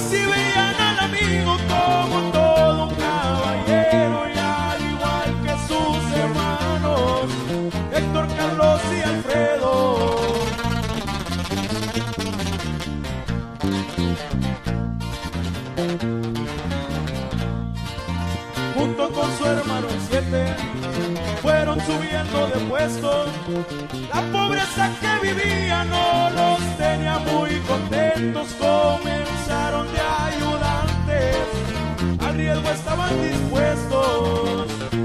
recibían al amigo como todo un caballero, y al igual que sus hermanos Héctor, Carlos y Alfredo. Junto con su hermano el 7 fueron subiendo de puesto. La pobreza que vivían no los tenía muy contentos. Comenzaron de ayudantes, al riesgo estaban dispuestos.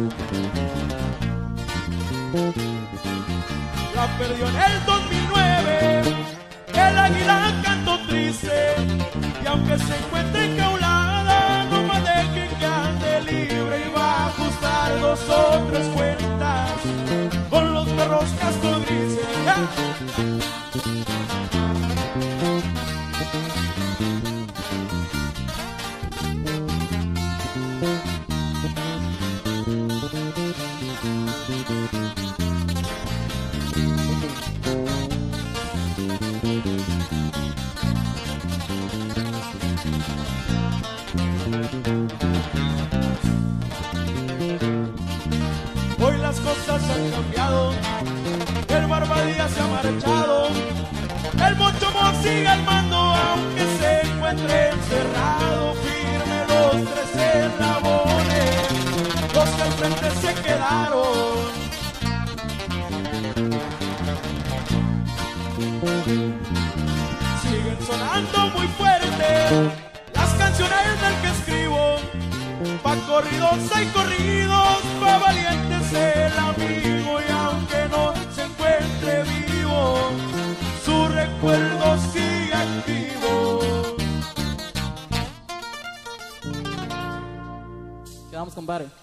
La perdió en el 2009, el águila cantó triste, y aunque se encuentre enjaulada, no me dejen que ande libre, y va a ajustar 2 o 3 cuentas con los perros casco grises. ¡Ya! Hoy las cosas han cambiado, el Barbadía se ha marchado, el Moncho Mo sigue al mando, aunque se encuentre encerrado. Firme los 3 eslabones, los que al frente se quedaron. Siguen sonando muy fuerte las canciones del que escribo. Pa' corridos hay corridos, pa' valientes el amigo, y aunque no se encuentre vivo, su recuerdo sigue activo. Quedamos, compadre.